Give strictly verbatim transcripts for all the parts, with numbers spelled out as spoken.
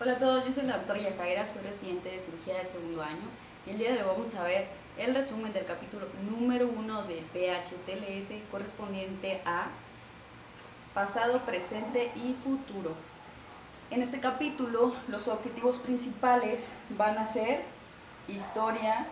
Hola a todos, yo soy la doctora Yajaira, soy residente de cirugía de segundo año y el día de hoy vamos a ver el resumen del capítulo número uno del P H T L S correspondiente a pasado, presente y futuro. En este capítulo los objetivos principales van a ser historia,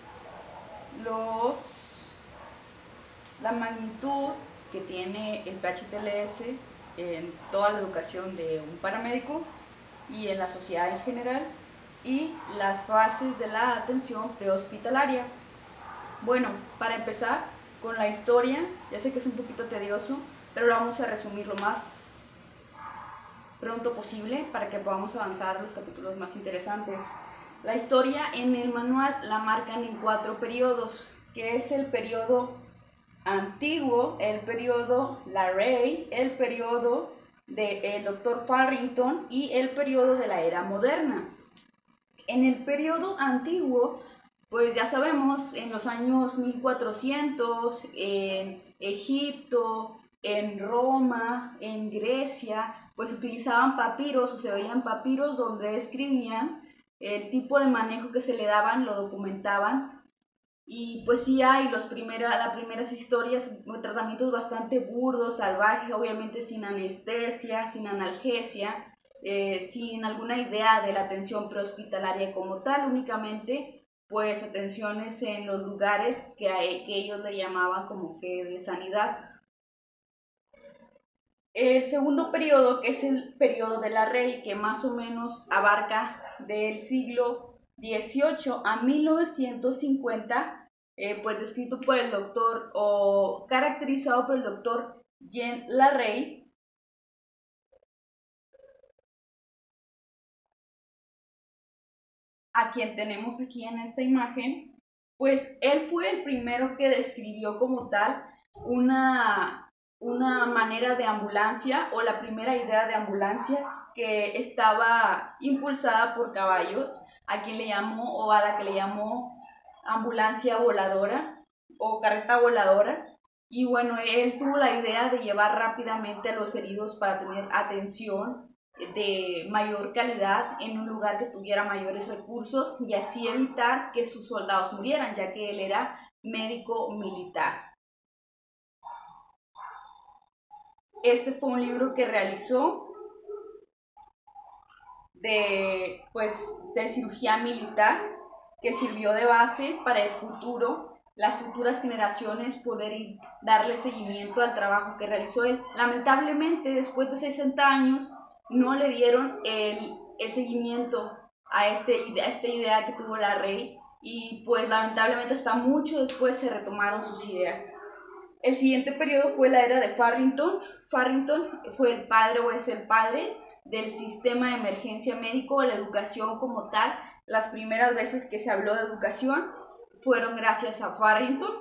los, la magnitud que tiene el P H T L S en toda la educación de un paramédico y en la sociedad en general, y las fases de la atención prehospitalaria. Bueno, para empezar con la historia, ya sé que es un poquito tedioso, pero lo vamos a resumir lo más pronto posible para que podamos avanzar a los capítulos más interesantes. La historia en el manual la marcan en cuatro periodos, que es el periodo antiguo, el periodo Larrey, el periodo del doctor Farrington y el periodo de la era moderna. En el periodo antiguo, pues ya sabemos, en los años mil cuatrocientos, en Egipto, en Roma, en Grecia, pues utilizaban papiros o se veían papiros donde escribían el tipo de manejo que se le daban, lo documentaban. Y pues sí hay los primera, las primeras historias, tratamientos bastante burdos, salvajes, obviamente sin anestesia, sin analgesia, eh, sin alguna idea de la atención prehospitalaria como tal, únicamente pues atenciones en los lugares que, hay, que ellos le llamaban como que de sanidad. El segundo periodo, que es el periodo de la Rey, que más o menos abarca del siglo dieciocho a mil novecientos cincuenta, eh, pues descrito por el doctor o caracterizado por el doctor Jean Larrey, a quien tenemos aquí en esta imagen. Pues él fue el primero que describió como tal una, una manera de ambulancia, o la primera idea de ambulancia, que estaba impulsada por caballos, a quien le llamó, o a la que le llamó ambulancia voladora o carreta voladora. Y bueno, él tuvo la idea de llevar rápidamente a los heridos para tener atención de mayor calidad en un lugar que tuviera mayores recursos y así evitar que sus soldados murieran, ya que él era médico militar. Este fue un libro que realizó de, pues, de cirugía militar, que sirvió de base para el futuro, las futuras generaciones poder ir, darle seguimiento al trabajo que realizó él. Lamentablemente, después de sesenta años, no le dieron el, el seguimiento a, este, a esta idea que tuvo Larrey, y pues lamentablemente hasta mucho después se retomaron sus ideas. El siguiente periodo fue la era de Farrington. Farrington fue el padre o es el padre del sistema de emergencia médico, la educación como tal. Las primeras veces que se habló de educación fueron gracias a Farrington.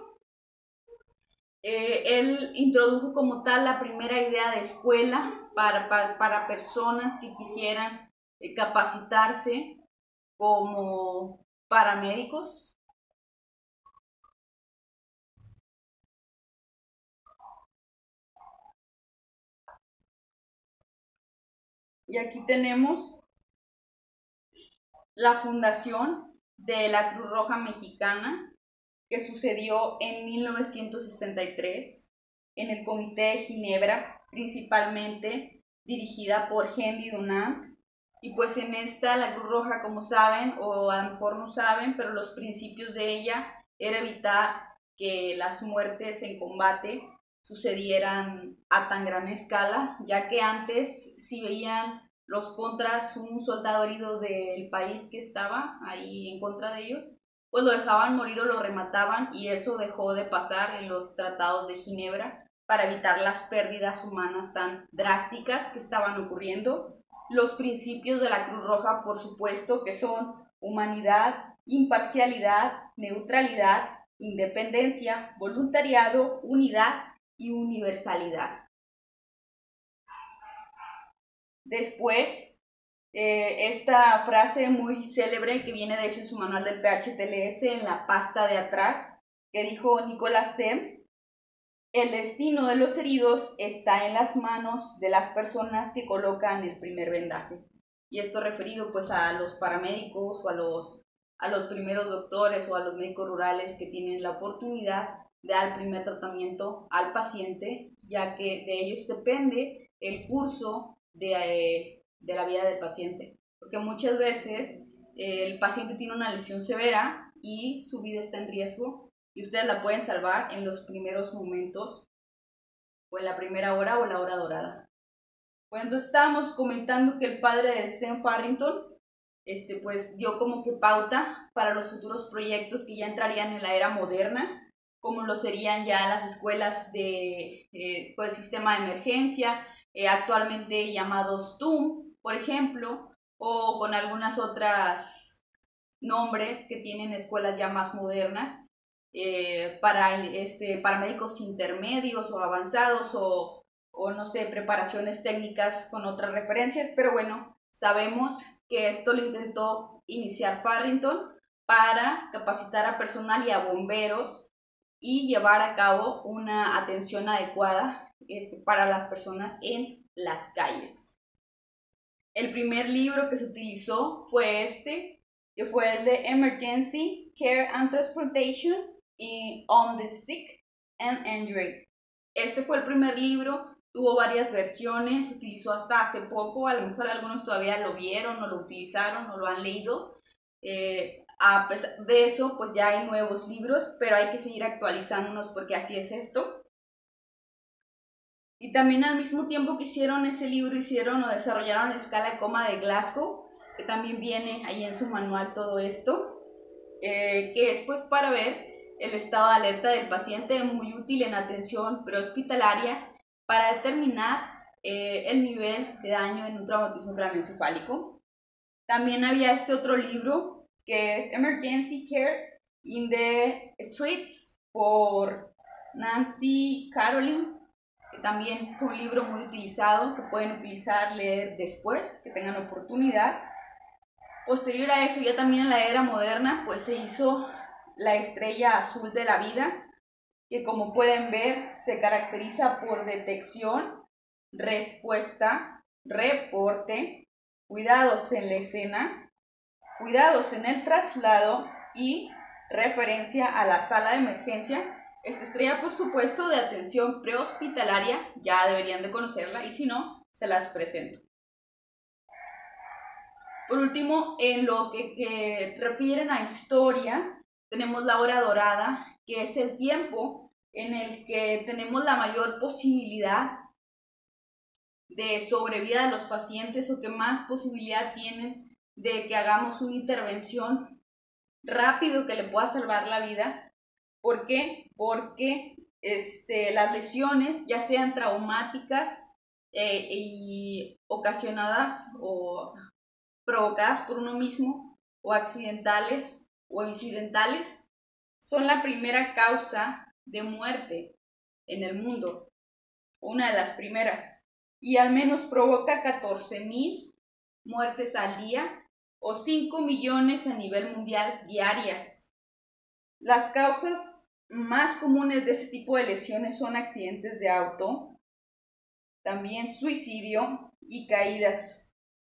Eh, él introdujo como tal la primera idea de escuela para, para, para personas que quisieran eh, capacitarse como paramédicos. Y aquí tenemos la fundación de la Cruz Roja Mexicana, que sucedió en mil novecientos sesenta y tres en el Comité de Ginebra, principalmente dirigida por Henry Dunant. Y pues en esta, la Cruz Roja, como saben, o a lo mejor no saben, pero los principios de ella era evitar que las muertes en combate sucedieran a tan gran escala, ya que antes si veían los contras un soldado herido del país que estaba ahí en contra de ellos, pues lo dejaban morir o lo remataban, y eso dejó de pasar en los tratados de Ginebra para evitar las pérdidas humanas tan drásticas que estaban ocurriendo. Los principios de la Cruz Roja, por supuesto, que son humanidad, imparcialidad, neutralidad, independencia, voluntariado, unidad y universalidad. Después, eh, esta frase muy célebre que viene de hecho en su manual del P H T L S en la pasta de atrás, que dijo Nicolás Sem: el destino de los heridos está en las manos de las personas que colocan el primer vendaje. y esto referido pues a los paramédicos o a los, a los primeros doctores o a los médicos rurales que tienen la oportunidad de dar el primer tratamiento al paciente, ya que de ellos depende el curso de, eh, de la vida del paciente, porque muchas veces eh, el paciente tiene una lesión severa y su vida está en riesgo y ustedes la pueden salvar en los primeros momentos o en la primera hora o la hora dorada. Bueno, entonces estábamos comentando que el padre de Sam Farrington este, pues, dio como que pauta para los futuros proyectos que ya entrarían en la era moderna, como lo serían ya las escuelas de eh, pues, sistema de emergencia, eh, actualmente llamados T U M, por ejemplo, o con algunas otras nombres que tienen escuelas ya más modernas, eh, para este, paramédicos intermedios o avanzados o, o no sé, preparaciones técnicas con otras referencias, pero bueno, sabemos que esto lo intentó iniciar Farrington para capacitar a personal y a bomberos y llevar a cabo una atención adecuada este, para las personas en las calles. El primer libro que se utilizó fue este, que fue el de Emergency Care and Transportation in, on the Sick and Injured. Este fue el primer libro, tuvo varias versiones, se utilizó hasta hace poco, a lo mejor algunos todavía lo vieron, o lo utilizaron, o lo han leído. Eh, a pesar de eso, pues ya hay nuevos libros, pero hay que seguir actualizándonos porque así es esto. Y también al mismo tiempo que hicieron ese libro, hicieron o desarrollaron la escala de coma de Glasgow, que también viene ahí en su manual todo esto, eh, que es pues para ver el estado de alerta del paciente, muy útil en atención prehospitalaria para determinar eh, el nivel de daño en un traumatismo craneoencefálico. También había este otro libro que es Emergency Care in the Streets por Nancy Caroline, que también fue un libro muy utilizado, que pueden utilizar, leer después, que tengan oportunidad. Posterior a eso, ya también en la era moderna, pues se hizo la estrella azul de la vida, que como pueden ver se caracteriza por detección, respuesta, reporte, cuidados en la escena, cuidados en el traslado y referencia a la sala de emergencia. Esta estrella, por supuesto, de atención prehospitalaria, ya deberían de conocerla y si no, se las presento. Por último, en lo que, que refieren a historia, tenemos la hora dorada, que es el tiempo en el que tenemos la mayor posibilidad de sobrevida de los pacientes o que más posibilidad tienen de que hagamos una intervención rápido que le pueda salvar la vida. ¿Por qué? Porque este, las lesiones, ya sean traumáticas eh, y ocasionadas o provocadas por uno mismo o accidentales o incidentales, son la primera causa de muerte en el mundo, una de las primeras, y al menos provoca catorce mil muertes al día o cinco millones a nivel mundial diarias. Las causas más comunes de ese tipo de lesiones son accidentes de auto, también suicidio y caídas.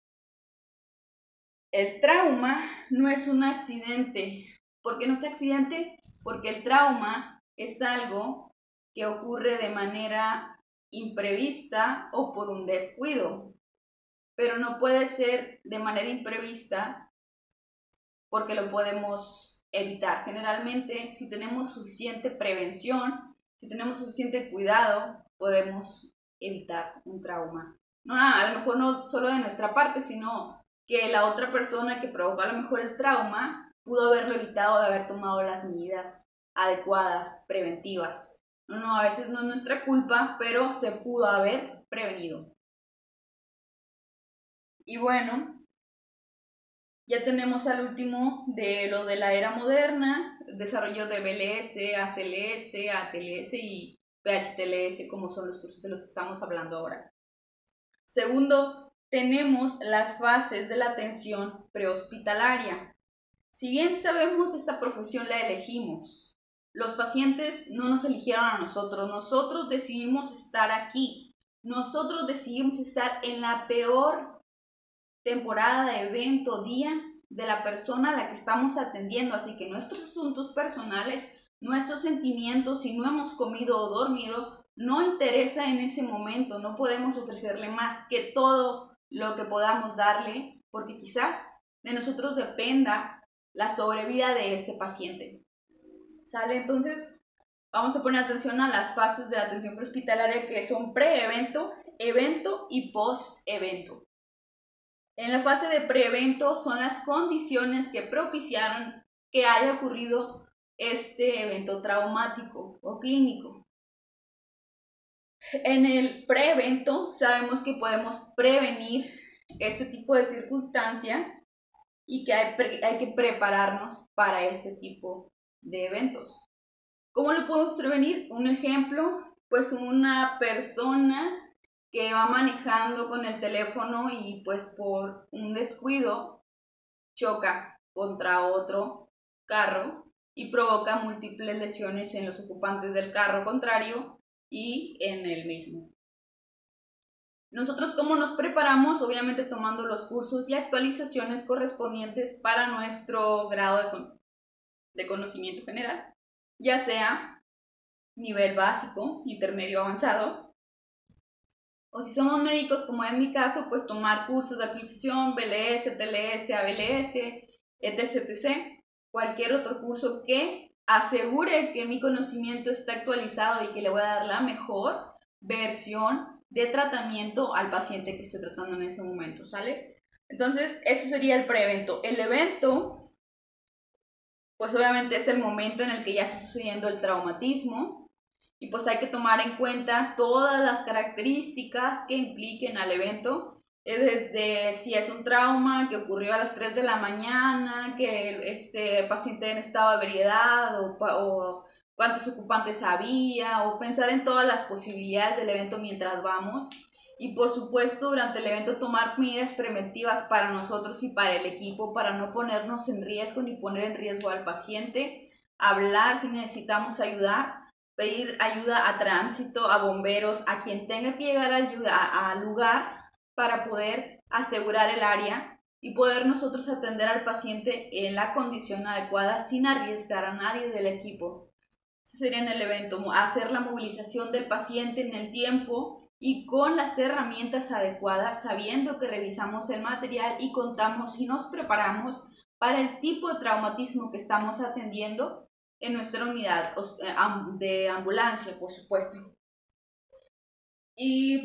El trauma no es un accidente. ¿Por qué no es accidente? Porque el trauma es algo que ocurre de manera imprevista o por un descuido, pero no puede ser de manera imprevista porque lo podemos evitar. Generalmente, si tenemos suficiente prevención, si tenemos suficiente cuidado, podemos evitar un trauma. No, a lo mejor no solo de nuestra parte, sino que la otra persona que provocó a lo mejor el trauma pudo haberlo evitado de haber tomado las medidas adecuadas, preventivas. No, no, a veces no es nuestra culpa, pero se pudo haber prevenido. Y bueno, ya tenemos al último de lo de la era moderna, desarrollo de B L S, A C L S, A T L S y P H T L S, como son los cursos de los que estamos hablando ahora. Segundo, tenemos las fases de la atención prehospitalaria. Si bien sabemos esta profesión la elegimos, los pacientes no nos eligieron a nosotros, nosotros decidimos estar aquí, nosotros decidimos estar en la peor temporada, evento, día de la persona a la que estamos atendiendo. Así que nuestros asuntos personales, nuestros sentimientos, si no hemos comido o dormido, no interesa en ese momento. No podemos ofrecerle más que todo lo que podamos darle, porque quizás de nosotros dependa la sobrevida de este paciente. ¿Sale? Entonces, vamos a poner atención a las fases de la atención prehospitalaria, que son pre-evento, evento y post-evento. En la fase de pre-evento son las condiciones que propiciaron que haya ocurrido este evento traumático o clínico. En el pre-evento sabemos que podemos prevenir este tipo de circunstancia y que hay, hay que prepararnos para ese tipo de eventos. ¿Cómo lo podemos prevenir? Un ejemplo, pues una persona que va manejando con el teléfono y pues por un descuido choca contra otro carro y provoca múltiples lesiones en los ocupantes del carro contrario y en el mismo. Nosotros, ¿cómo nos preparamos? Obviamente tomando los cursos y actualizaciones correspondientes para nuestro grado de, con de conocimiento general, ya sea nivel básico, intermedio, avanzado, o si somos médicos, como en mi caso, pues tomar cursos de actualización, B L S, T L S, A B L S, etc, etcétera. Cualquier otro curso que asegure que mi conocimiento está actualizado y que le voy a dar la mejor versión de tratamiento al paciente que estoy tratando en ese momento, ¿sale? Entonces, eso sería el pre-evento. El evento, pues obviamente es el momento en el que ya está sucediendo el traumatismo y pues hay que tomar en cuenta todas las características que impliquen al evento, desde si es un trauma que ocurrió a las tres de la mañana, que este paciente en estado de ebriedad o, o cuántos ocupantes había, o pensar en todas las posibilidades del evento mientras vamos. Y por supuesto durante el evento tomar medidas preventivas para nosotros y para el equipo para no ponernos en riesgo ni poner en riesgo al paciente, hablar si necesitamos ayudar, pedir ayuda a tránsito, a bomberos, a quien tenga que llegar al lugar para poder asegurar el área y poder nosotros atender al paciente en la condición adecuada sin arriesgar a nadie del equipo. Ese sería en el evento, hacer la movilización del paciente en el tiempo y con las herramientas adecuadas, sabiendo que revisamos el material y contamos y nos preparamos para el tipo de traumatismo que estamos atendiendo en nuestra unidad de ambulancia, por supuesto. Y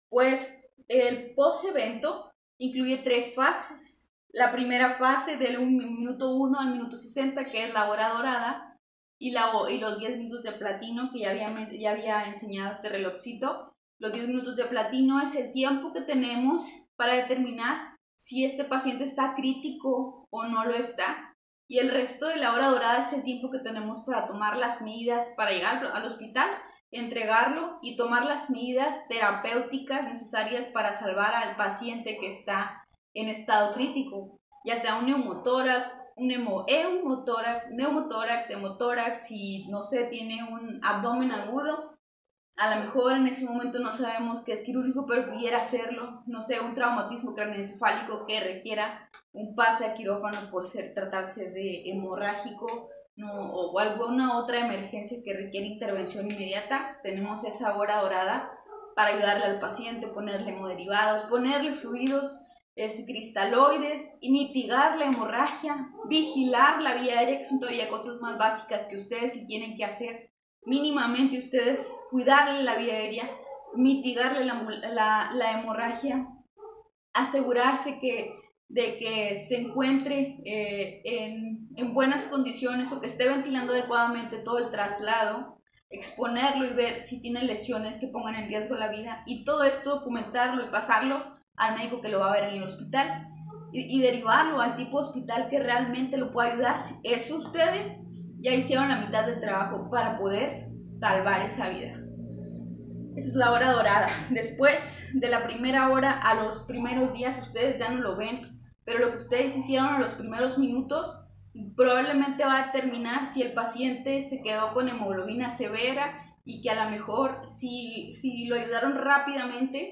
pues el post-evento incluye tres fases. La primera fase del minuto uno al minuto sesenta, que es la hora dorada, y, la, y los diez minutos de platino, que ya había, ya había enseñado este relojcito. Los diez minutos de platino es el tiempo que tenemos para determinar si este paciente está crítico o no lo está. Y el resto de la hora dorada es el tiempo que tenemos para tomar las medidas, para llegar al hospital, entregarlo y tomar las medidas terapéuticas necesarias para salvar al paciente que está en estado crítico, ya sea un neumotórax, un eumotórax, neumotórax, hemotórax, y no sé, tiene un abdomen agudo. A lo mejor en ese momento no sabemos que es quirúrgico, pero pudiera hacerlo. No sé, un traumatismo craneoencefálico que requiera un pase a quirófano por ser, tratarse de hemorrágico, no, o alguna otra emergencia que requiere intervención inmediata. Tenemos esa hora dorada para ayudarle al paciente, ponerle hemoderivados, ponerle fluidos este, cristaloides y mitigar la hemorragia, vigilar la vía aérea, que son todavía cosas más básicas que ustedes sí tienen que hacer mínimamente, ustedes cuidarle la vía aérea, mitigarle la, la, la hemorragia, asegurarse que, de que se encuentre eh, en, en buenas condiciones o que esté ventilando adecuadamente todo el traslado, exponerlo y ver si tiene lesiones que pongan en riesgo la vida, y todo esto documentarlo y pasarlo al médico que lo va a ver en el hospital y, y derivarlo al tipo de hospital que realmente lo pueda ayudar. Eso ustedes ya hicieron la mitad del trabajo para poder salvar esa vida. Esa es la hora dorada. Después de la primera hora a los primeros días, ustedes ya no lo ven, pero lo que ustedes hicieron en los primeros minutos probablemente va a determinar si el paciente se quedó con hemoglobina severa y que a lo mejor si, si lo ayudaron rápidamente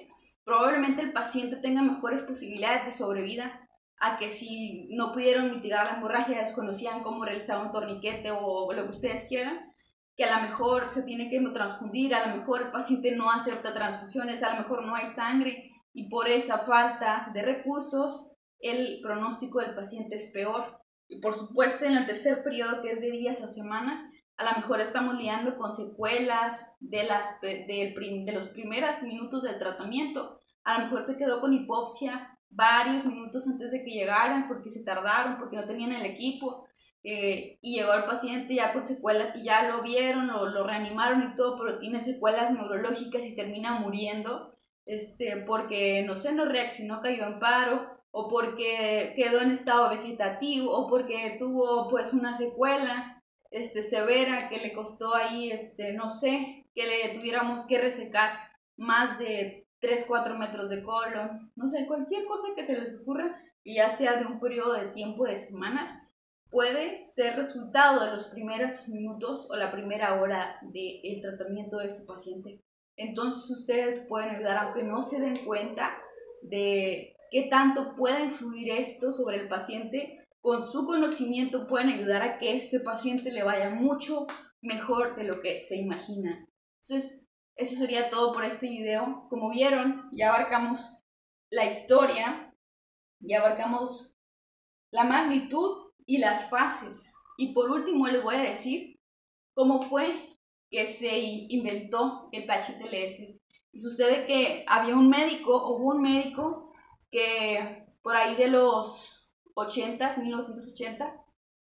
probablemente el paciente tenga mejores posibilidades de sobrevida a que si no pudieron mitigar la hemorragia, desconocían cómo realizar un torniquete o lo que ustedes quieran, que a lo mejor se tiene que transfundir, a lo mejor el paciente no acepta transfusiones, a lo mejor no hay sangre y por esa falta de recursos el pronóstico del paciente es peor. Y por supuesto en el tercer periodo, que es de días a semanas, a lo mejor estamos lidiando con secuelas de, las, de, de, de los primeros minutos del tratamiento. A lo mejor se quedó con hipoxia varios minutos antes de que llegaran porque se tardaron, porque no tenían el equipo, eh, y llegó el paciente ya con secuelas y ya lo vieron, lo, lo reanimaron y todo, pero tiene secuelas neurológicas y termina muriendo este, porque, no sé, no reaccionó, cayó en paro, o porque quedó en estado vegetativo, o porque tuvo pues una secuela este, severa que le costó ahí, este, no sé, que le tuviéramos que resecar más de tres, cuatro metros de colon, no sé, cualquier cosa que se les ocurra, y ya sea de un periodo de tiempo de semanas, puede ser resultado de los primeros minutos o la primera hora del tratamiento de este paciente. Entonces ustedes pueden ayudar, aunque no se den cuenta de qué tanto puede influir esto sobre el paciente, con su conocimiento pueden ayudar a que este paciente le vaya mucho mejor de lo que se imagina. Entonces, eso sería todo por este video. Como vieron, ya abarcamos la historia, ya abarcamos la magnitud y las fases. Y por último les voy a decir cómo fue que se inventó el P H T L S. Y sucede que había un médico, o hubo un médico que por ahí de los ochenta, mil novecientos ochenta,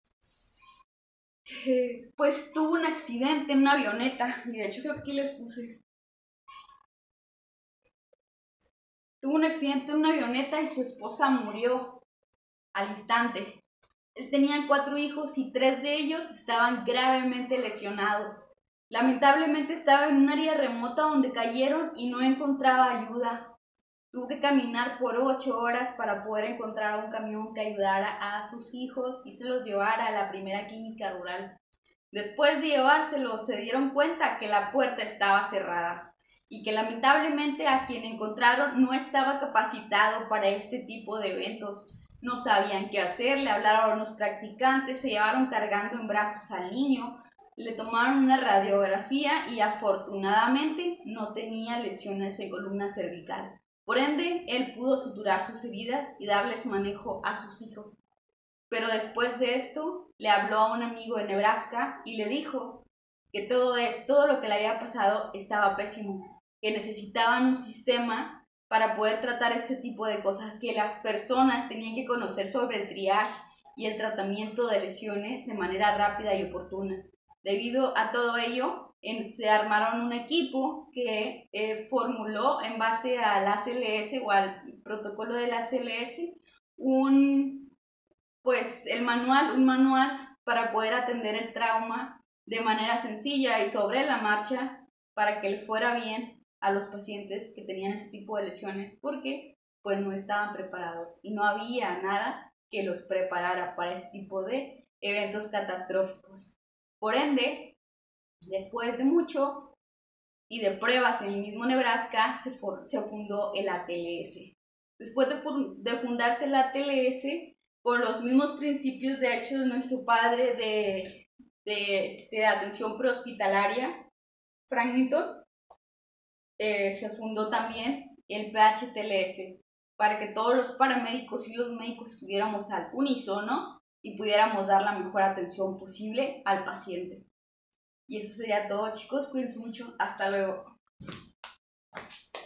eh, pues tuvo un accidente en una avioneta, y de hecho creo que aquí les puse. Tuvo un accidente en una avioneta y su esposa murió al instante. Él tenía cuatro hijos y tres de ellos estaban gravemente lesionados. Lamentablemente estaba en un área remota donde cayeron y no encontraba ayuda. Tuvo que caminar por ocho horas para poder encontrar un camión que ayudara a sus hijos y se los llevara a la primera clínica rural. Después de llevárselos, se dieron cuenta que la puerta estaba cerrada y que lamentablemente a quien encontraron no estaba capacitado para este tipo de eventos. No sabían qué hacer, le hablaron a unos practicantes, se llevaron cargando en brazos al niño, le tomaron una radiografía y afortunadamente no tenía lesiones en columna cervical. Por ende, él pudo suturar sus heridas y darles manejo a sus hijos. Pero después de esto, le habló a un amigo de Nebraska y le dijo que todo, es, todo lo que le había pasado estaba pésimo, que necesitaban un sistema para poder tratar este tipo de cosas, que las personas tenían que conocer sobre el triage y el tratamiento de lesiones de manera rápida y oportuna. Debido a todo ello, en, se armaron un equipo que eh, formuló en base al A C L S o al protocolo del A C L S un, pues, el manual, un manual para poder atender el trauma de manera sencilla y sobre la marcha para que le fuera bien a los pacientes que tenían ese tipo de lesiones, porque pues no estaban preparados y no había nada que los preparara para ese tipo de eventos catastróficos. Por ende, después de mucho y de pruebas en el mismo Nebraska, se, for, se fundó el A T L S. Después de, de fundarse el A T L S, por los mismos principios de hecho de nuestro padre de, de, de atención prehospitalaria, Frank Newton, eh, se fundó también el P H T L S para que todos los paramédicos y los médicos estuviéramos al unísono y pudiéramos dar la mejor atención posible al paciente. Y eso sería todo, chicos. Cuídense mucho. Hasta luego.